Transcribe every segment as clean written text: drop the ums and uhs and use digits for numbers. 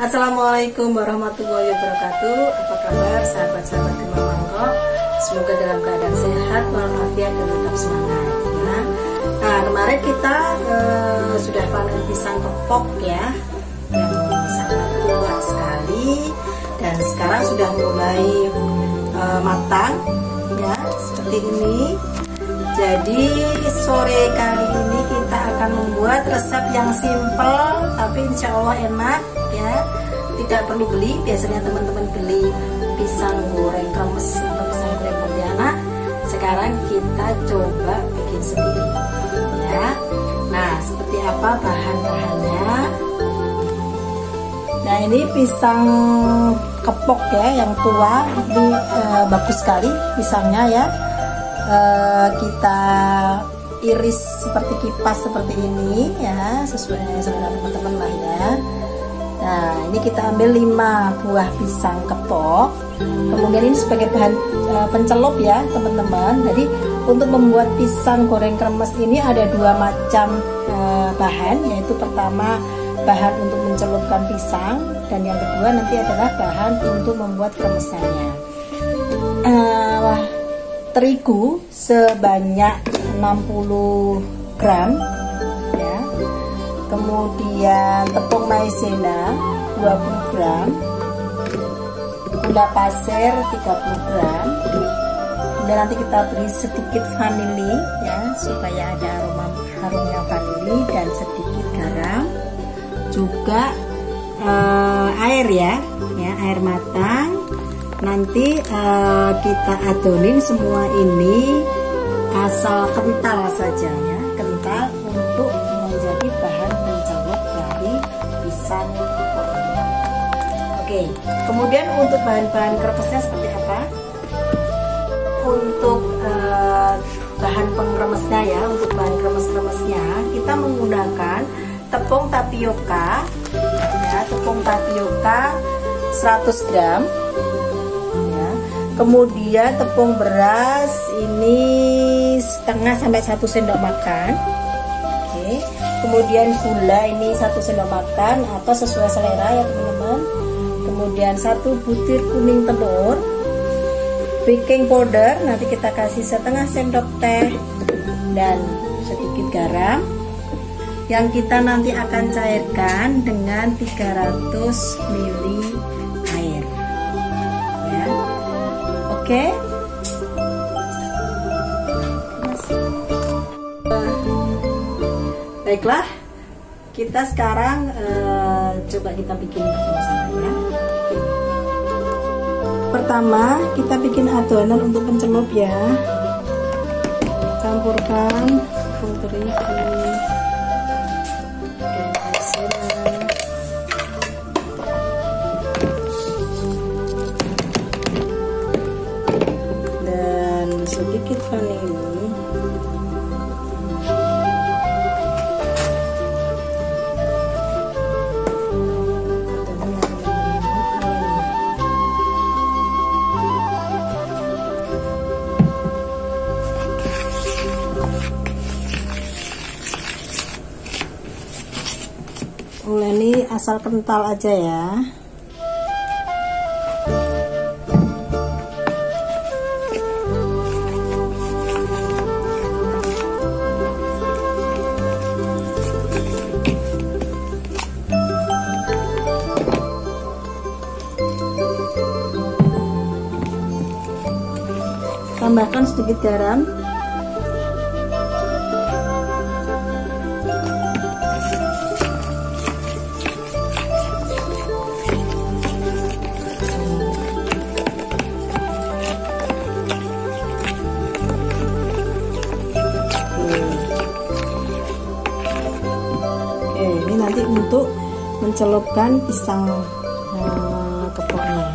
Assalamualaikum warahmatullahi wabarakatuh. Apa kabar sahabat-sahabat Gemar Mangkok? Semoga dalam keadaan sehat, walafiat dan tetap semangat ya. Nah, kemarin kita sudah panen pisang kepok ya, yang sangat tua sekali, dan sekarang sudah mulai matang ya, seperti ini. Jadi sore kali ini kita akan membuat resep yang simple tapi insya Allah enak ya. Tidak perlu beli, biasanya teman-teman beli pisang goreng kremes atau pisang goreng pontianak. Sekarang kita coba bikin sendiri ya. Nah, seperti apa bahan-bahannya? Nah, ini pisang kepok ya, yang tua. Ini bagus sekali pisangnya ya. Kita iris seperti kipas seperti ini ya, sesuai dengan selera teman-teman lah ya. Nah, ini kita ambil 5 buah pisang kepok. Kemudian ini sebagai bahan pencelup ya teman-teman. Jadi untuk membuat pisang goreng kremes ini ada 2 macam bahan, yaitu pertama bahan untuk mencelupkan pisang, dan yang kedua nanti adalah bahan untuk membuat kremesannya. Terigu sebanyak 60 gram ya. Kemudian tepung maizena 20 gram, gula pasir 30 gram. Kemudian nanti kita beri sedikit vanili ya, supaya ada aroma harumnya vanili, dan sedikit garam, juga air ya, air matang. Nanti kita adonin semua ini asal kental saja ya, kental untuk menjadi bahan pencelup dari pisang kepok. Oke, kemudian untuk bahan-bahan kremesnya seperti apa? Untuk bahan pengremesnya ya, untuk bahan kremes-kremesnya kita menggunakan tepung tapioka ya, tepung tapioka 100 gram. Kemudian tepung beras ini setengah sampai 1 sendok makan. Oke. Kemudian gula ini 1 sendok makan atau sesuai selera ya teman-teman. Kemudian 1 butir kuning telur. Baking powder nanti kita kasih setengah sendok teh, dan sedikit garam yang kita nanti akan cairkan dengan 300 ml air. Oke. Baiklah, kita sekarang coba kita bikin bersama-sama ya. Pertama kita bikin adonan untuk pencelup ya. Campurkan tepung terigu, sedikit vanili, ini asal kental aja ya. Tambahkan sedikit garam. Oke, ini nanti untuk mencelupkan pisang kepoknya.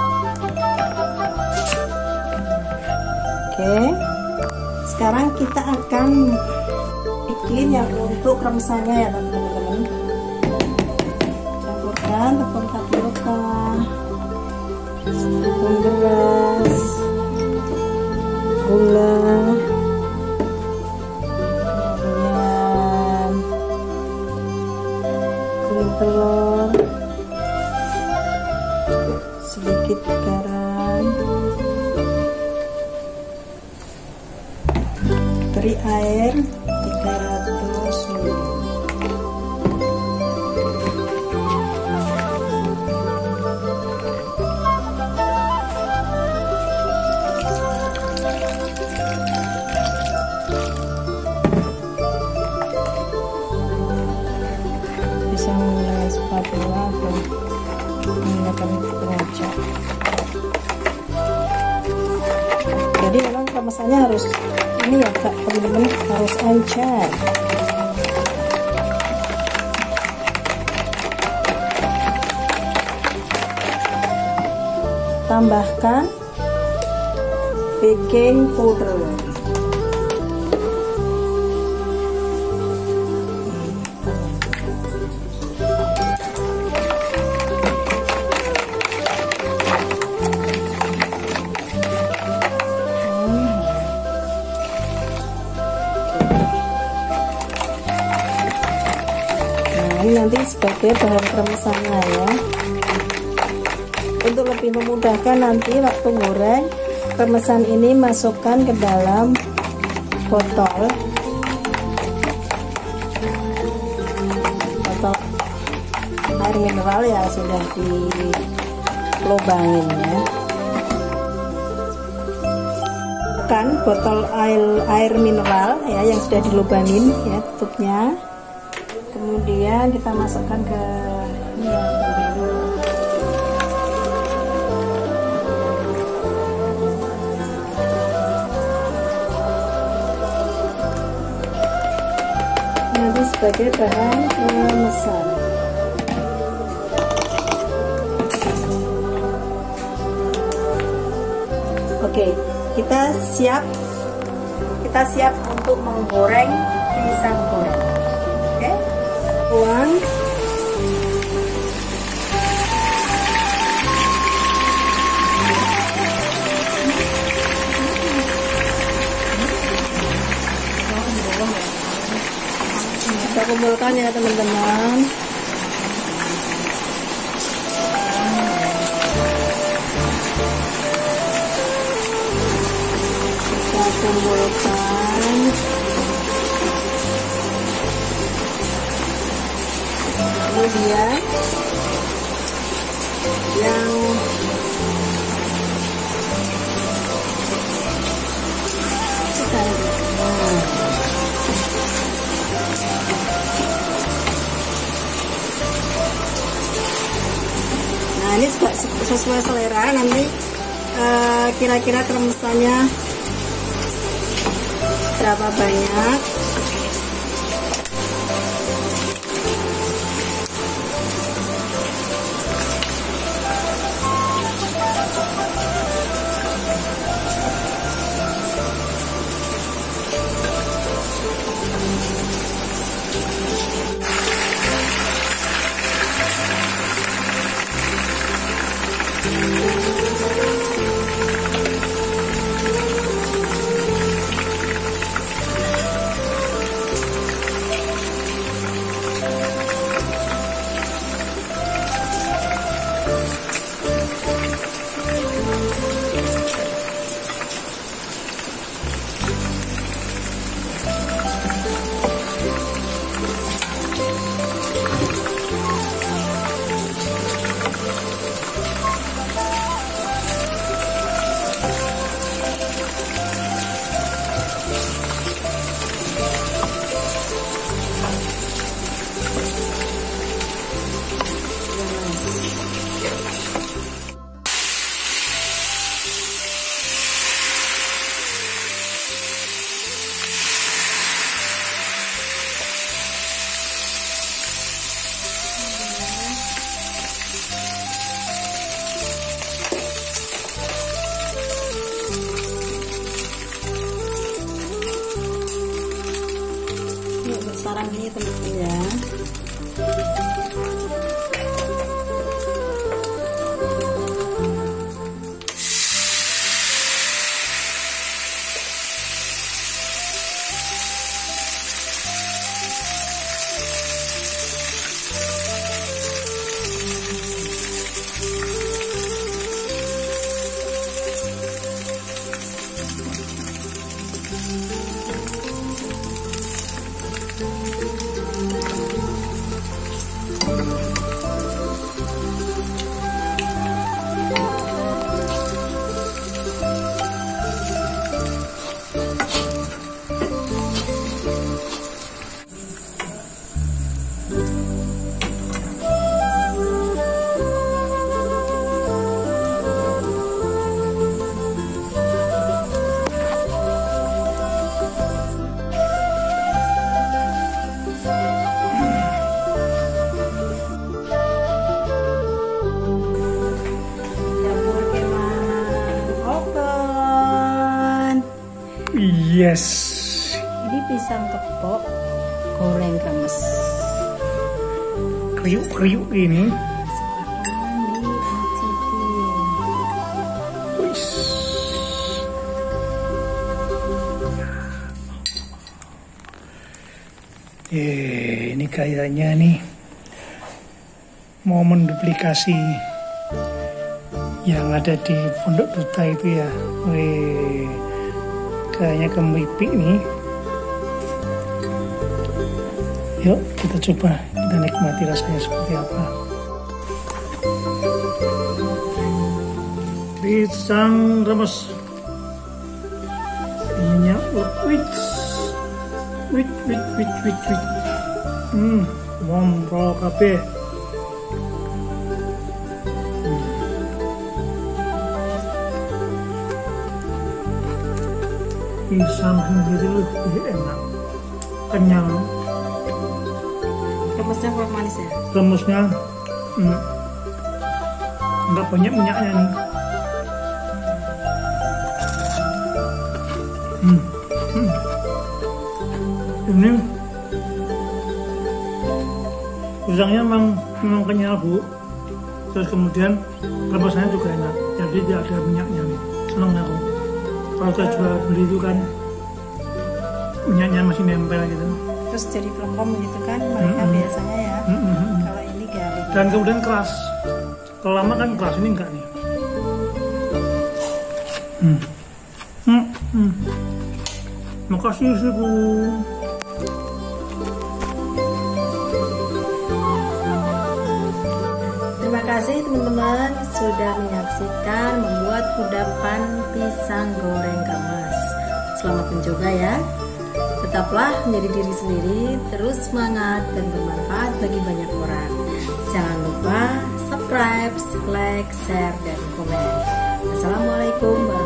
Oke, sekarang kita akan bikin yang untuk kremesannya ya teman-teman. Campurkan tepung tapioka, tepung beras, gula, kemudian kuning telur, menggunakan pengocok. Jadi memang kemasannya harus ini ya Kak, teman-teman, harus encer. Tambahkan baking powder. Ini nanti sebagai bahan peremesannya ya. Untuk lebih memudahkan nanti waktu goreng, pemesan ini masukkan ke dalam botol air mineral ya, sudah dilubangin ya. Kan botol air mineral ya yang sudah dilubangin ya, tutupnya. Kemudian kita masukkan ke nanti sebagai bahan pemesan. Oke, kita siap untuk menggoreng pisang goreng. Oke, tuang. Kita kumpulkan ya teman-teman. Kita kumpulkan. Kemudian yang nah ini juga sesuai selera, nanti kira-kira kremesannya berapa banyak. Sarang ini teman-teman ya. Yes. Ini pisang kepok goreng kremes. Kriuk-kriuk ini. Sekarang dicicipin. Wis. Ini kayaknya nih mau menduplikasi yang ada di Pondok Duta itu ya. Kayaknya kemipik nih. Yuk kita coba, kita nikmati rasanya seperti apa. Pisang kremes. Ininya wit. Mompro kabeh. Pisang sendiri lebih enak, kenyal. Kremesnya kurang manis ya? Kremesnya nggak banyak minyaknya nih. Ini pisangnya memang kenyal Bu. Terus kemudian kremesnya juga enak, jadi tidak ada minyaknya nih. Seneng aku. Kalau saya jual beli itu kan minyaknya masih nempel gitu. Terus jadi pelempem gitu kan mereka biasanya ya. Kalau ini garing. Dan kemudian keras. Kalau lama kan keras, ini enggak nih. Makasih sih Bu. Terima kasih teman-teman sudah menyaksikan membuat kudapan pisang goreng kremes. Selamat mencoba ya. Tetaplah menjadi diri sendiri, terus semangat dan bermanfaat bagi banyak orang. Jangan lupa subscribe, like, share, dan komen. Assalamualaikum warahmatullahi wabarakatuh.